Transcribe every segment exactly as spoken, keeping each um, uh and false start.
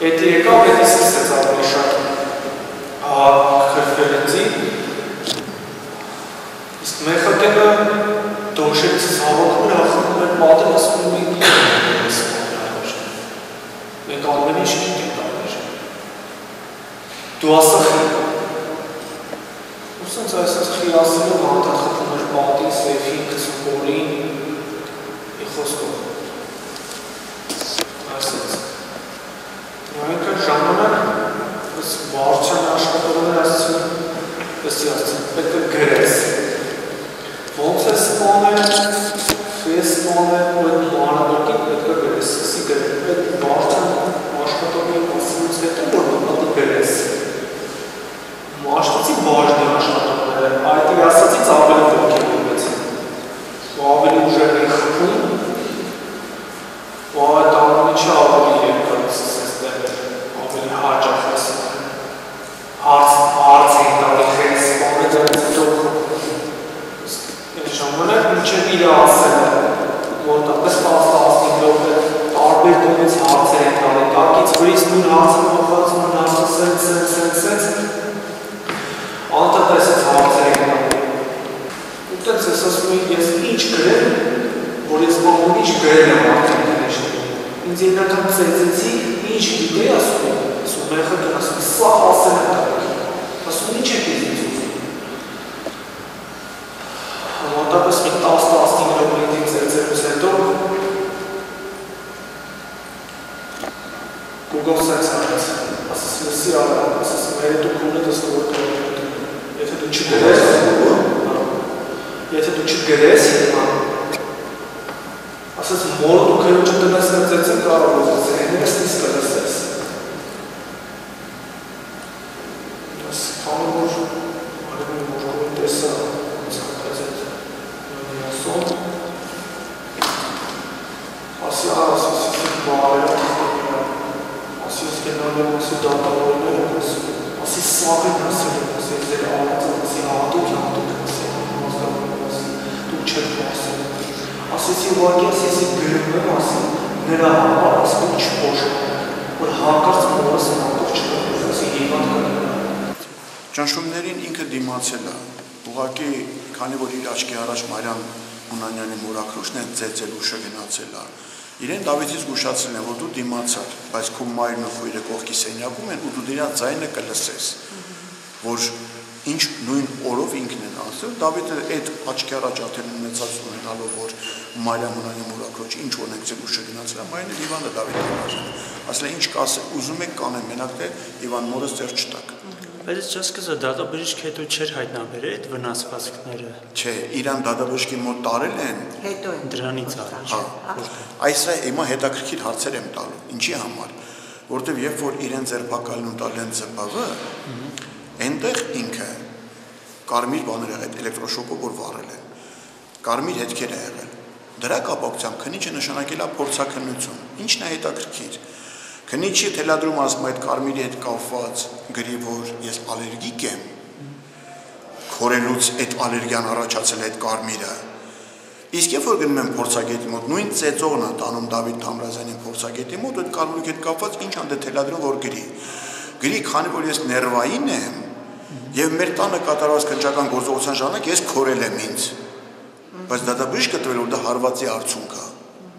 Պետի եկավ, պետի սկսեց ավելի շատ քրվելեցի, իսկ մեխակելը դոշեց հավակում էր ախնում էր պատը, ասում է մենք ես մենք ամեն ինչ գիտենք ամեն դու ասա խի ուսենց այսպես խի ասելով հանդատ խփում էր պատի, սեյֆին, գցում բոլին ի խոսքով այսպես Այնքան ժամանակ ես վարչան աշխատողն էր ասում, ըստ ասում, պետք է գրես։ Ոնց է սպանել, ես սպանել ու այդ մանրակարգին պետք է գրես, սկսի գրել, այդ վարչան աշխատողի ասումից հետո որ պետք է գրես։ Մաշտոցի բաժնի աշխատողները, այդ ասացից ավելի ոգևորվեցին, ու ավելի ուժեղ էին խփում, ու այդ ամենիչը ավելի երկար ավելի հաճախ ասում հարց էին տալի խելի սպանը դրանից հետո այս ժամանակ մինչև իրը ասել է մոտապես տասնհինգ րոպե տարբեր տոնից հարցեր են տալի տակից վրից նույն հարցը փոխած նույն հարցը սենց սենց սենց սենց անդադ այսպես հարցեր են տալի ու տենց ես ասում եմ ես ինչ գրեմ որ ես ամեն ինչ գրել եմ արդեն ինձ ենական ծեծեցի, ինչ գիտեի ասում եմ, ասում մեխը դեն ասում, սա ասել եմ տարիք, ասում ինչ եք ես ինձ ուզում։ Մոտապես մի տասն-տասնհինգ րոպե ծեծելուց հետո Google սենց արեց, ասասում լսի արա, ասասում մեր հետո քունը դստավոր կրում, եթե դու չգրես, եթե դու չգրես, ասաց մոր դու քրոջը տնես նծեցին կարող ուզես, հեներս նիս կլսես։ Ես քանի որ արևի մորքովին տեսա, ցանկացած նույն ասում, ասի ասի բարերը թխտում ասի ես կենալ եմ, ասի դատավորներ եմ ասում, ասի սաղին ասել եմ, ասի ես դեր ալացը, ասի հատուկ հատուկ, ասի հատուկ ասի, դու չեք ասել։ Ասեցի ուղղակի ասեցի գրում եմ ասի նրա համար ասում չփոշ որ հանկարծ մորս հանկարծ չկա ասի հիվանդ կա Ճնշումներին ինքը դիմացել է ուղղակի քանի որ իր աչքի առաջ Մարիամ Հունանյանի մորաքրուշն է ծեծել ուշը գնացել է իրեն Դավիթից զգուշացրել են որ դու դիմացար բայց քո մայրն ու քույրը կողքի սենյակում են ու դու դրա ձայնը կլսես որ ինչ նույն օրով ինքն են ասել Դավիթը այդ աչքի առաջ աթեն ունեցած ունենալով որ Մարիամ Հունանյանի մորաքրոջ ինչ օրենք ձեր ուշը գնացել է մայրն Իվանը Դավիթը ասել է ինչ կասել ուզում եք կանեմ մենակ թե Իվան մորս ձեր չտակ Բայց ես սկզբը դատաբժիշկ հետո չէր հայտնաբերել այդ վնասվածքները Չէ իրան դատաբժշկի մոտ տարել են հետո դրանից առաջ այս է հիմա հետաքրքիր հարցեր եմ տալու ինչի համար որտեվ երբ որ իրեն ձերբակալն ու տալեն ԶՊՎ Այնտեղ ինքը կարմիր բաներ եղել, էլեկտրոշոկով որ վառել են, կարմիր հետքեր է եղել, դրա կապակցությամբ քնիչը նշանակել է փորձաքննություն, ինչն է հետաքրքիր, քնիչը թելադրում ասում այդ կարմիրի հետ կապված գրի, որ ես ալերգիկ եմ, քորելուց այդ ալերգիան առաջացել է այդ կարմիրը, իսկ երբ որ գնում եմ փորձագետի մոտ, նույն ծեծողն է տանում Դավիթ Թամրազյանին փորձագետի մոտ, այդ կարմիրի հետ կապված ինչ անդե թելադրում որ գրի, գրի քանի որ ես ներվային եմ եւ մեր տանը կատարված քննչական գործողության ժամանակ ես քորել եմ ինձ բայց դատաբժիշկը տվել որ դա հարվածի արդյունք է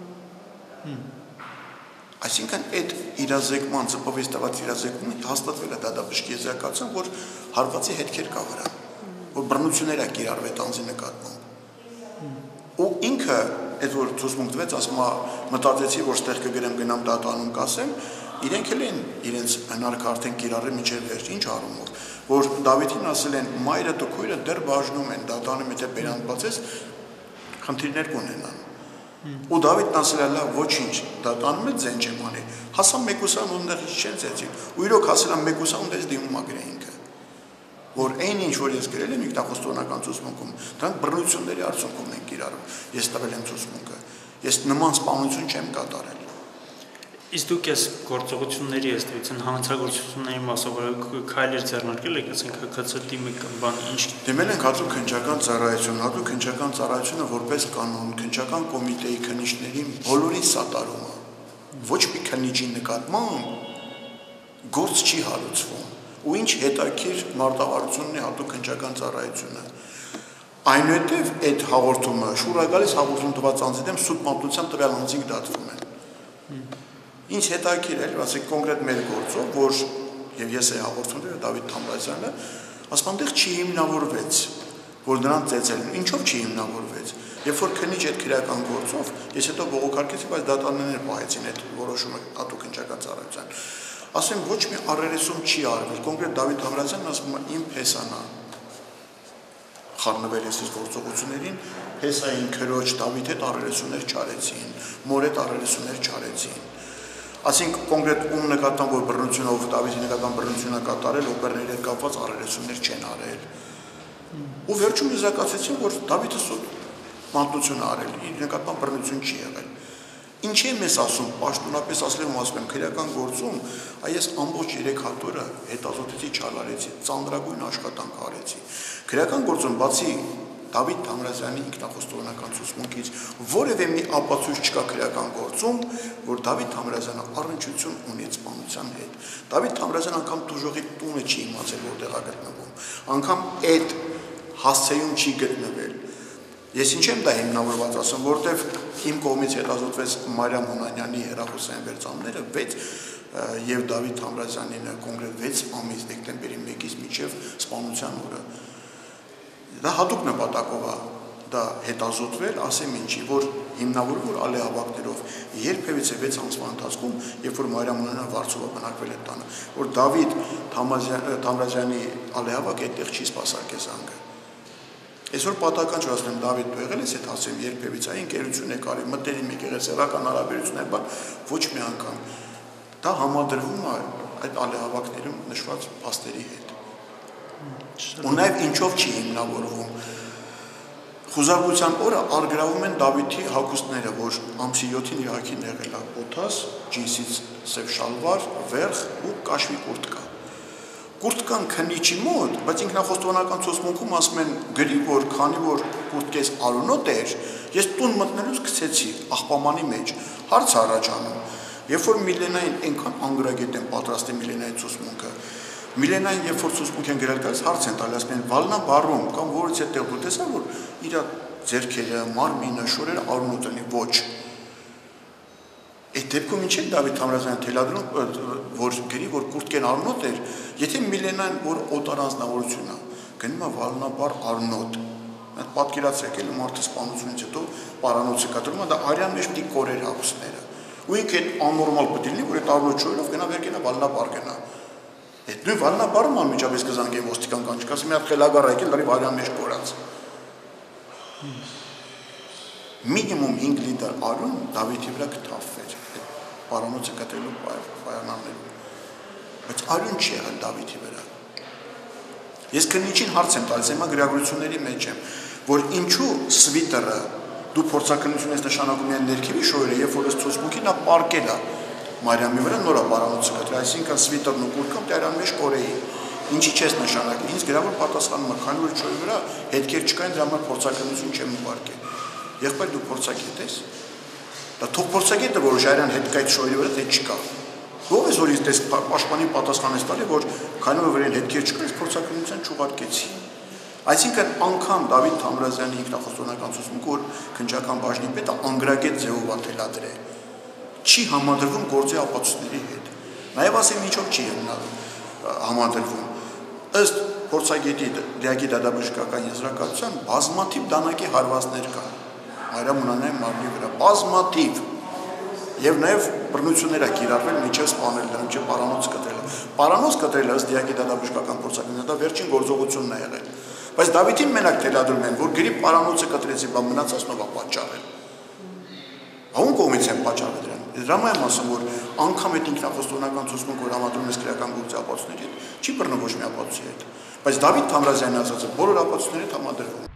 այսինքն այդ իրազեկման ԶՊՎ-ից տված իրազեկումը հաստատվել է դատաբժշկի եզրակացում որ հարվածի հետքեր կա վրա որ բռնություններ է կիրառվել անձի նկատմամբ ու ինքը այդ որ ցուցմունք տվեց ասում է մտածեցի որ ստեղ կգրեմ գնամ դատանում կասեմ իրենք էլ են իրենց հնարքը արդեն կիրառել մինչև վերջ ինչ առումով որ Դավիթին ասել են մայրը ու քույրը դեռ բաժնում են դատանում եթե բերան բացես խնդիրներ կունենան ու Դավիթն ասել է լավ ոչինչ դատանում է ձեն չեմ անի հասա մեկուսան ունդերից չեն ծեցի ու իրոք ասել են մեկուսան ունդերից դիմում ագրե ինքը որ այն ինչ որ ես գրել եմ ինքնախոստովանական ցուցմունքում դրանք բռնությունների արդյունքում են կիրառում ես տվել եմ ցուցմունքը ես նման սպանություն չեմ կատարել Իսկ դուք ես գործողությունների ըստեյության հանցագործությունների մասով քայլեր ձեռնարկել եք, ասենք ՀՔՑՏ-ի մեկ բան ինչ դիմել ենք հատուկ քննչական ծառայություն, հատուկ քննչական ծառայությունը որպես կանոն քննչական կոմիտեի քննիչների բոլորի սատարումը ոչ մի քննիչի նկատմամբ գործ չի հարուցվում։ Ու ինչ հետաքրքիր մարտավարությունն է հատուկ քննչական ծառայությունը։ Այնուհետև այդ հաղորդումը շուռ է գալիս հաղորդում տված անձի դեմ սուտ մատուցությամբ տվյալ անձինք դատվում են։ Ինչ հետաքրքիր է, ասենք կոնկրետ մեր գործով, որ եւ ես էի հաղորդում դեր Դավիթ Թամրազյանը, ասպանդեղ չի հիմնավորվեց, որ նրան ծեծել, ինչով չի հիմնավորվեց։ Երբ որ քննիչ այդ քրեական գործով, ես հետո բողոքարկեցի, բայց դատաններ պահեցին այդ որոշումը հատուկ քննչական ծառայության։ Ասեմ ոչ մի առերեսում չի արվել, կոնկրետ Դավիթ Թամրազյանն ասում է իմ փեսանա խառնվել ես այս գործողություններին, փեսային քրոջ Դավիթ հետ առերեսումներ չարեցին, մոր հետ առերեսումներ չարեցին։ Ասենք կոնկրետ ում նկատան, որ բռնությունով Դավիթի նկատան բռնությունը կատարել, օպերների հետ կապված առերեսումներ չեն արել։ Ու վերջում եզրակացեցին, որ Դավիթը սուտ մատնություն արել, իր նկատան բռնություն չի եղել։ Ինչ եմ ես ասում, պաշտոնապես ասել եմ, ասում եմ, քրեական գործում, այս ամբողջ երեք հատորը հետազոտեցի, չարարեցի, ծանրագույն աշխատանք արեցի։ Քրեական գործում բացի Դավիթ Թամրազյանի ինքնախոստովանական ցուցմունքից որևէ մի ապացույց չկա քրեական գործում, որ Դավիթ Թամրազյանը առնչություն ունի սպանության հետ։ Դավիթ Թամրազյանը անգամ դժողի տունը չի իմացել, որտեղ է գտնվում, անգամ այդ հասցեում չի գտնվել։ Ես ինչ եմ դա հիմնավորված ասում, որտեվ իմ կողմից հետազոտվեց Մարիամ Հունանյանի հեռախոսային վերծանները վեց եւ Դավիթ Թամրազյանին կոնկրետ վեց ամիս դեկտեմբերի մեկից մինչեւ սպանության օրը։ Դա հատուկ նպատակով է դա հետազոտվել, ասեմ ինչի, որ հիմնավորում որ ալեհավաքներով երբևիցե վեց ամսվա ընթացքում, երբ որ Մարիամ Հունանյանը Վարշավա բնակվել է տանը, որ Դավիթ Թամրազյանի ալեհավաքը այդտեղ չի սպասարկել զանգը։ Այսօր պատահական չէ ասեմ Դավիթ դու եղել ես այդ ասեմ երբևիցե այն ընկերություն է կարի մտերիմ եկեղեցական հարաբերություններ, բայց ոչ մի անգամ դա համադրվում է այդ ալեհավաքներում նշված փաստերի հետ։ Ու նաև ինչով չի հիմնավորվում։ Խուզարկության օրը արգրավում են Դավիթի հագուստները, որ ամսի յոթին իր հագին եղել է օթաս, ջինսից սև շալվար, վերխ ու կաշվի կուրտկա։ Կուրտկան քննիչի մոտ, բայց ինքնախոստովանական ցուցմունքում ասում են գրի, որ քանի որ կուրտկես արունոտ էր, ես տուն մտնելուց գցեցի աղբամանի մեջ, հարց առաջանում։ Երբ որ Միլենային այնքան անգրագետ են պատրաստել Միլենայի ցուցմունքը, Միլենային երբ որ ցուցմունք են գրել գալիս հարց են տալիս, ասում են վալնա բարում կամ որից է տեղ դու տեսա որ իր ձեռքերը, մարմինը, շորերը արունոտ են, ոչ։ Այդ դեպքում ինչ է Դավիթ Թամրազյանը թելադրում, որ գրի, որ կուրտկեն արնոտ էր, եթե Միլենան, որ օտար անձնավորություն է, գնում է վալնաբար արնոտ, այդ պատկերացրեք էլ մարդը սպանությունից հետո պարանոցը կտրում է, դա արյան մեջ պիտի կորեր հագուստները, ու ինքը այդ աննորմալ պիտի լինի, որ այդ արնոտ շորերով գնա վեր գնա վալնաբար գնա։ Այդ նույն վալնաբարում անմիջապես կզանգեն ոստիկան կանչ, կասի մի հատ խելագար եկել, դարի արյան մեջ կորած։ Մինիմում հինգ լիտր արուն Դավիթի վրա կթափվեր, պարանոցը կտրելու պայանալներում, բայց արյուն չի եղել Դավիթի վրա։ Ես քննիչին հարց եմ տալիս, հիմա գրագրությունների մեջ եմ, որ ինչու սվիտերը դու փորձաքննություն ես նշանակում են ներքևի շոյերը, երբ որ ցուցմունքին նա պարկել է Մարիամի վրա նորա պարանոցը կտրել, այսինքն սվիտերն ու կուրտկան դեռան մեջ կորեի։ Ինչի չես նշանակել, ինձ գրավոր պատասխանում է, քանի որ շոյի վրա հետքեր չկային, դրա համար փորձաքննություն չեմ ուղարկել։ Եղբայր դու փորձագետ ես։ Դա թող փորձագետը որոշ արյան հետ կայ շոյի վրա դե չկա։ Ո՞վ է որ ինձ դες պաշտպանի պատասխան ես տալի, որ քանի որ վրան հետքեր չկա, ես փորձաքննության չուղարկեցի։ Այսինքն անգամ Դավիթ Թամրազյանի ինքնախոստովանական ցուցմունքը, որ քննչական բաժնի պետը անգրագետ ձևով է թելադրել, չի համադրվում գործի ապացույցների հետ։ Նաև ասեմ ինչով չի համադրվում։ Ըստ փորձագետի դիագի դատաբժշկական եզրակացության բազմաթիվ դանակի հարվածներ կան Մարիամ Հունանյանի մարմնի վրա, բազմաթիվ, եւ նաեւ բռնություններ ա կիրառվել միջև սպանել դրանք, չէ պարանոց կտրելը։ Պարանոց կտրելը ըստ դիագի դատաբժշկական փորձագետի դա վերջին գործողությունն է եղել։ Բայց Դավիթին մենակ թելադրում են, որ գրի պարանոցը կտրեցի, բա մնացածն ով է պատճառել։ Ո՞ն կողմից են պատճառել դրան։ Դրա համար եմ ասում, որ անգամ այդ ինքնախոստովանական ցուցմունքը, որ համադրում ես քրեական գործի ապացույցների հետ, չի բռնում ոչ մի ապացույցի հետ։ Բայց Դավիթ Թամրազյանի ասածը բոլոր ապացույցների հետ համադրվում։